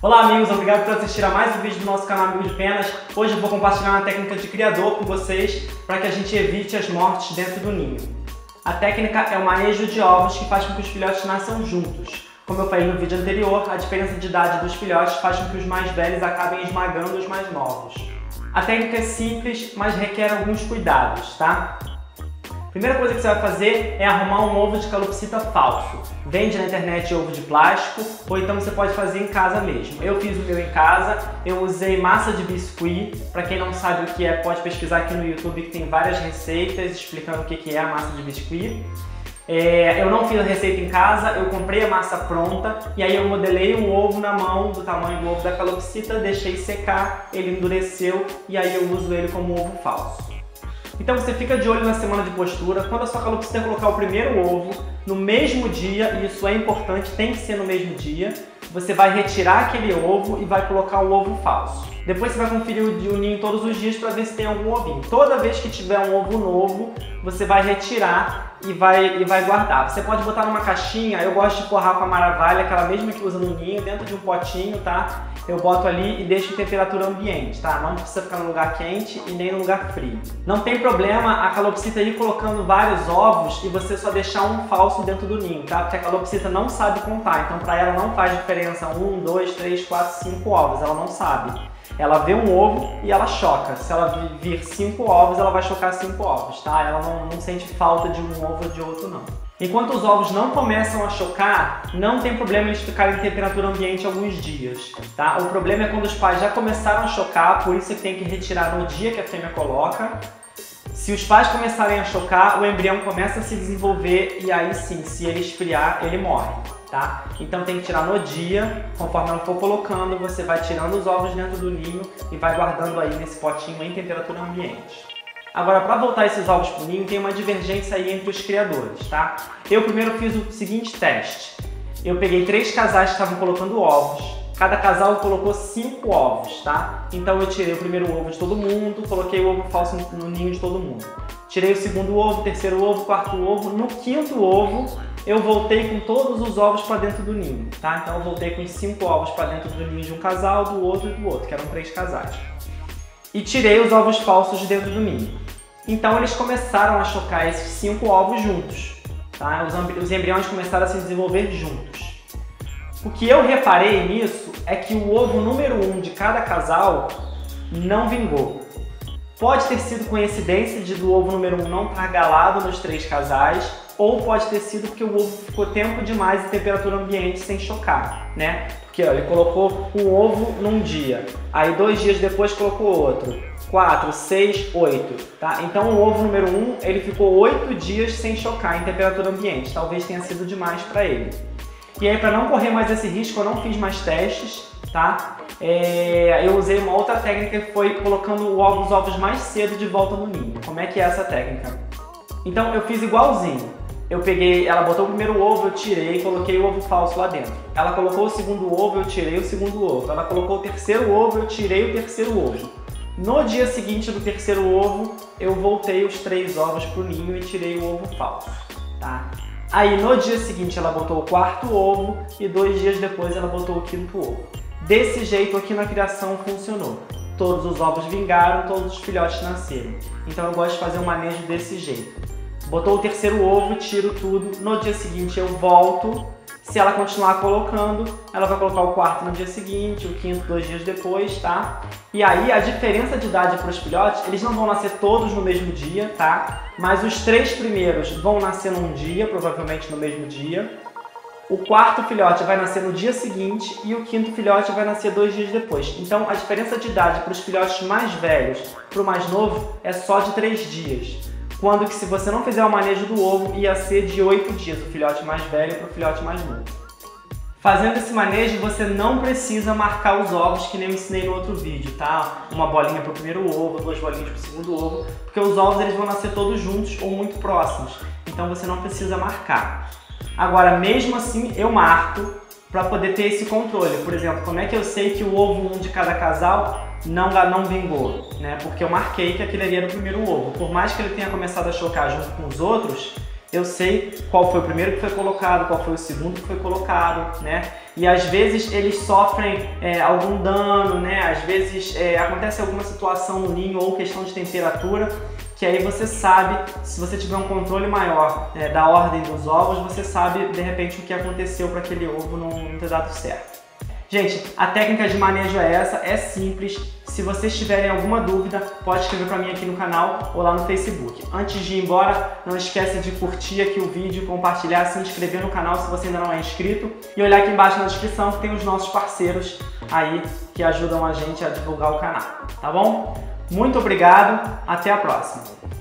Olá amigos, obrigado por assistir a mais um vídeo do nosso canal Amigo de Penas. Hoje eu vou compartilhar uma técnica de criador com vocês para que a gente evite as mortes dentro do ninho. A técnica é o manejo de ovos que faz com que os filhotes nasçam juntos. Como eu falei no vídeo anterior, a diferença de idade dos filhotes faz com que os mais velhos acabem esmagando os mais novos. A técnica é simples, mas requer alguns cuidados, tá? A primeira coisa que você vai fazer é arrumar um ovo de calopsita falso. Vende na internet ovo de plástico, ou então você pode fazer em casa mesmo. Eu fiz o meu em casa, eu usei massa de biscuit. Para quem não sabe o que é, pode pesquisar aqui no YouTube que tem várias receitas explicando o que é a massa de biscuit. Eu não fiz a receita em casa, eu comprei a massa pronta e aí eu modelei um ovo na mão do tamanho do ovo da calopsita, deixei secar, ele endureceu e aí eu uso ele como ovo falso. Então você fica de olho na semana de postura. Quando a sua calopsita colocar o primeiro ovo, no mesmo dia, e isso é importante, tem que ser no mesmo dia, você vai retirar aquele ovo e vai colocar o ovo falso. Depois você vai conferir o ninho todos os dias para ver se tem algum ovinho. Toda vez que tiver um ovo novo, você vai retirar e vai guardar. Você pode botar numa caixinha, eu gosto de forrar com a maravalha, aquela mesma que usa no ninho, dentro de um potinho, tá? Eu boto ali e deixo em temperatura ambiente, tá? Não precisa ficar no lugar quente e nem no lugar frio. Não tem problema a calopsita ir colocando vários ovos e você só deixar um falso dentro do ninho, tá? Porque a calopsita não sabe contar, então para ela não faz diferença 1, 2, 3, 4, 5 ovos, ela não sabe. Ela vê um ovo e ela choca. Se ela vir 5 ovos, ela vai chocar 5 ovos, tá? Ela não sente falta de um ovo ou de outro, não. Enquanto os ovos não começam a chocar, não tem problema eles ficarem em temperatura ambiente alguns dias, tá? O problema é quando os pais já começaram a chocar, por isso que tem que retirar no dia que a fêmea coloca. Se os pais começarem a chocar, o embrião começa a se desenvolver e aí sim, se ele esfriar, ele morre, tá? Então tem que tirar no dia, conforme ela for colocando, você vai tirando os ovos dentro do ninho e vai guardando aí nesse potinho em temperatura ambiente. Agora, para voltar esses ovos para o ninho, tem uma divergência aí entre os criadores, tá? Eu primeiro fiz o seguinte teste. Eu peguei 3 casais que estavam colocando ovos. Cada casal colocou 5 ovos, tá? Então eu tirei o primeiro ovo de todo mundo, coloquei o ovo falso no ninho de todo mundo. Tirei o segundo ovo, terceiro ovo, quarto ovo. No quinto ovo, eu voltei com todos os ovos para dentro do ninho, tá? Então eu voltei com os 5 ovos para dentro do ninho de um casal, do outro e do outro, que eram 3 casais. E tirei os ovos falsos de dentro do ninho. Então eles começaram a chocar esses 5 ovos juntos, tá? Os embriões começaram a se desenvolver juntos. O que eu reparei nisso é que o ovo número 1 de cada casal não vingou. Pode ter sido coincidência do ovo número 1 não estar galado nos 3 casais, ou pode ter sido porque o ovo ficou tempo demais em temperatura ambiente sem chocar, né? Porque ó, ele colocou um ovo num dia, aí 2 dias depois colocou outro, 4, 6, 8, tá? Então o ovo número 1, ele ficou 8 dias sem chocar em temperatura ambiente, talvez tenha sido demais para ele. E aí, para não correr mais esse risco, eu não fiz mais testes, tá? Eu usei uma outra técnica que foi colocando os ovos mais cedo de volta no ninho. Como é que é essa técnica? Então eu fiz igualzinho. Eu peguei, ela botou o primeiro ovo, eu tirei e coloquei o ovo falso lá dentro. Ela colocou o segundo ovo, eu tirei o segundo ovo. Ela colocou o terceiro ovo, eu tirei o terceiro ovo. No dia seguinte do terceiro ovo, eu voltei os 3 ovos pro ninho e tirei o ovo falso, tá? Aí no dia seguinte ela botou o quarto ovo e 2 dias depois ela botou o quinto ovo. Desse jeito aqui na criação funcionou. Todos os ovos vingaram, todos os filhotes nasceram. Então eu gosto de fazer um manejo desse jeito. Botou o terceiro ovo, tiro tudo, no dia seguinte eu volto. Se ela continuar colocando, ela vai colocar o quarto no dia seguinte, o quinto 2 dias depois, tá? E aí a diferença de idade para os filhotes, eles não vão nascer todos no mesmo dia, tá? Mas os 3 primeiros vão nascer num dia, provavelmente no mesmo dia. O quarto filhote vai nascer no dia seguinte e o quinto filhote vai nascer 2 dias depois. Então a diferença de idade para os filhotes mais velhos para o mais novo é só de 3 dias. Quando que se você não fizer o manejo do ovo, ia ser de 8 dias, o filhote mais velho para o filhote mais novo. Fazendo esse manejo, você não precisa marcar os ovos, que nem eu ensinei no outro vídeo, tá? Uma bolinha para o primeiro ovo, 2 bolinhas para o segundo ovo, porque os ovos eles vão nascer todos juntos ou muito próximos, então você não precisa marcar. Agora, mesmo assim, eu marco para poder ter esse controle. Por exemplo, como é que eu sei que o ovo 1 de cada casal não vingou, né? Porque eu marquei que aquele ali era o primeiro ovo. Por mais que ele tenha começado a chocar junto com os outros, eu sei qual foi o primeiro que foi colocado, qual foi o segundo que foi colocado, né? E às vezes eles sofrem algum dano, né? Às vezes acontece alguma situação no ninho ou questão de temperatura, que aí você sabe, se você tiver um controle maior da ordem dos ovos, você sabe de repente o que aconteceu para aquele ovo não ter dado certo. Gente, a técnica de manejo é essa, é simples. Se vocês tiverem alguma dúvida, pode escrever para mim aqui no canal ou lá no Facebook. Antes de ir embora, não esqueça de curtir aqui o vídeo, compartilhar, se inscrever no canal se você ainda não é inscrito e olhar aqui embaixo na descrição que tem os nossos parceiros aí que ajudam a gente a divulgar o canal, tá bom? Muito obrigado, até a próxima!